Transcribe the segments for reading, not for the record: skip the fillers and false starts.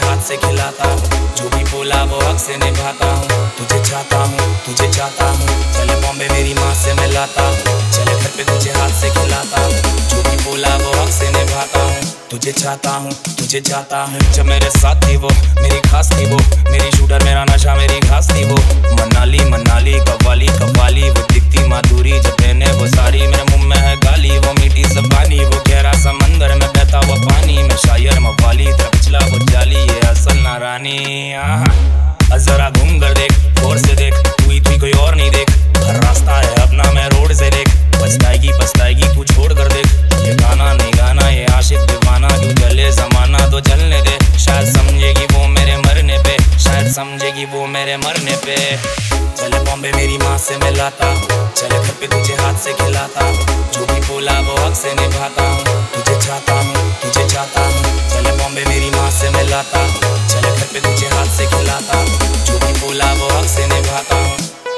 हाथ से खिलाता हूँ, जो भी बोला वो हक से निभाता हूँ। तुझे चाहता हूँ, तुझे चाहता हूँ, चले बॉम्बे मेरी माँ से मिलाता हूँ, चले घर पे तुझे हाथ से खिलाता हूँ, जो भी बोला वो हक से निभाता हूँ। तुझे चाहता हूँ, तुझे चाहता हूँ, जब मेरे साथ थी वो मेरी खास थी, वो मेरी शूटर मेरा नशा मेरी घास थी। वो मनाली मनाली कव्वाली कव्वाली, वो दिखती माधुरी जब पहने वो सारी, मेरे मुंह में है गाली वो मीठी ज़बानी, वो गहरा समंदर में बहता हुआ पानी, मैं शायर मवाली तेरा पिछला वो जाली, ये असल ना रानी। जरा घूम कर देख, गौर से देख, तू कोई और नहीं देख, हर रास्ता है अपना मैं रोड से देख, पछताएगी तू छोड़ कर देख, ये गाना नहीं गाना ये आशिक दीवाना, तू जले जमाना तो जलने दे, शायद समझेगी वो मेरे मरने पे, शायद समझेगी वो मेरे मरने पे। चले बॉम्बे मेरी माँ से मिलाता हूँ, चले घर पे तुझे हाथ से खिलाता हूँ, जो भी बोला वो हक से निभाता हूँ। तुझे चाहता हूँ, तुझे चाहता हूँ, चले बॉम्बे मेरी माँ से मिलाता हूँ, चले घर पे तुझे हाथ से खिलाता हूँ, जो भी बोला वो हक से निभाता हूँ।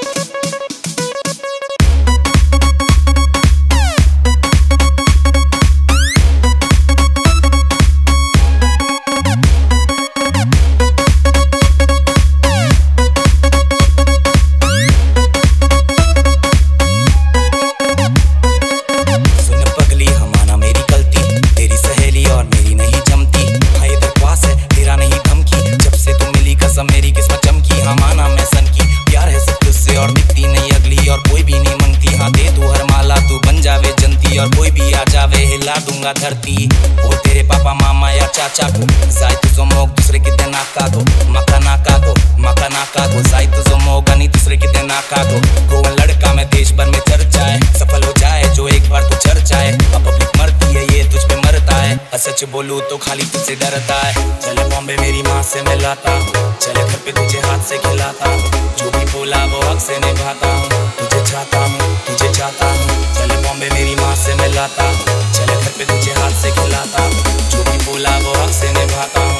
मेरी किस्मत चमकी, हाँ माना मैं सन की, प्यार है सब तुझसे और दिखती नहीं अगली, और कोई भी नहीं मंगती, हाँ दे तू हर माला तू बन जावे जनती, और कोई भी आ जावे हिला दूंगा धरती। वो तेरे पापा मामा या चाचा को जाए तुझो मोग दूसरे की दे नाका को, मका नाका को जाए तुझो मोग नहीं दूसरे की दे नाका को। गोवन लड़का मैं देश भर में चर्चा है, सफल हो जाए जो एक बार तू चर्चा है, अब पब्लिक मरती है ये तुझ पे मरता है, सच बोलूं तो खाली तुझसे डरता है। चले बॉम्बे मेरी माँ से मिलाता हूँ, चले घर पे तुझे हाथ से खिलाता हूँ, जो भी बोला वो हक से निभाता हूँ। तुझे चाहता हूँ, तुझे चाहता हूँ, चले बॉम्बे मेरी माँ से मिलाता हूँ, चले घर पे तुझे हाथ से खिलाता हूँ, जो भी बोला वो हक से निभाता हूँ।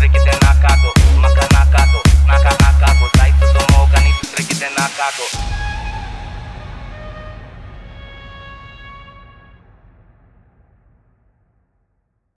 Chicago.